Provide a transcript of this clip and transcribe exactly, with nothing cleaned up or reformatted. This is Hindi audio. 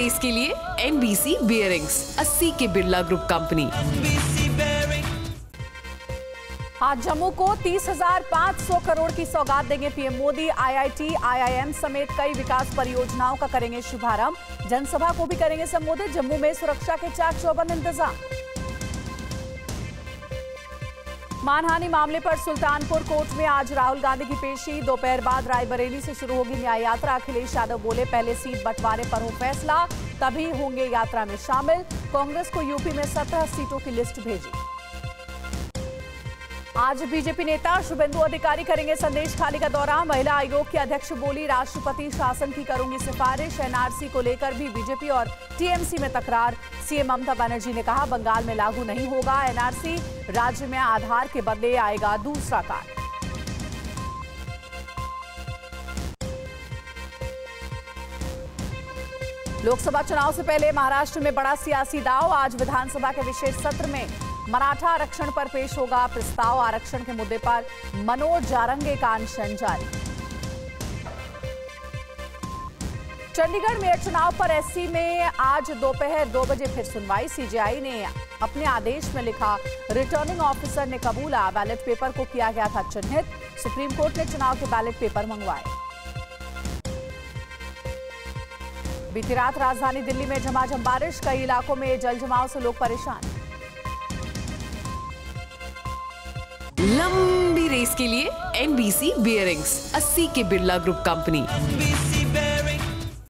रेस के लिए एनबीसी बियरिंग्स, अस्सी के बिरला ग्रुप कंपनी। आज जम्मू को तीस हजार पाँच सौ करोड़ की सौगात देंगे पीएम मोदी। आईआईटी, आईआईएम समेत कई विकास परियोजनाओं का करेंगे शुभारंभ। जनसभा को भी करेंगे संबोधित। जम्मू में सुरक्षा के चाक चौबंद इंतजाम। मानहानि मामले पर सुल्तानपुर कोर्ट में आज राहुल गांधी की पेशी। दोपहर बाद रायबरेली से शुरू होगी न्याय यात्रा। अखिलेश यादव बोले, पहले सीट बंटवारे पर हो फैसला, तभी होंगे यात्रा में शामिल। कांग्रेस को यूपी में सत्रह सीटों की लिस्ट भेजी। आज बीजेपी नेता शुभेंदु अधिकारी करेंगे संदेश खाली का दौरा। महिला आयोग की अध्यक्ष बोली, राष्ट्रपति शासन की करूंगी सिफारिश। एनआरसी को लेकर भी बीजेपी और टीएमसी में तकरार। सीएम ममता बनर्जी ने कहा, बंगाल में लागू नहीं होगा एनआरसी, राज्य में आधार के बदले आएगा दूसरा कार्ड। लोकसभा चुनाव से पहले महाराष्ट्र में बड़ा सियासी दांव। आज विधानसभा के विशेष सत्र में मराठा आरक्षण पर पेश होगा प्रस्ताव। आरक्षण के मुद्दे पर मनोज जारंगे का अनशन जारी। चंडीगढ़ मेयर चुनाव पर एससी में आज दोपहर दो बजे फिर सुनवाई। सीजेआई ने अपने आदेश में लिखा, रिटर्निंग ऑफिसर ने कबूला, बैलेट पेपर को किया गया था चिन्हित। सुप्रीम कोर्ट ने चुनाव के बैलेट पेपर मंगवाए। बीती रात राजधानी दिल्ली में झमाझम बारिश। कई इलाकों में जल जमाव से लोग परेशान। लंबी रेस के लिए एनबीसी बियरिंग्स, अस्सी के बिरला ग्रुप कंपनी।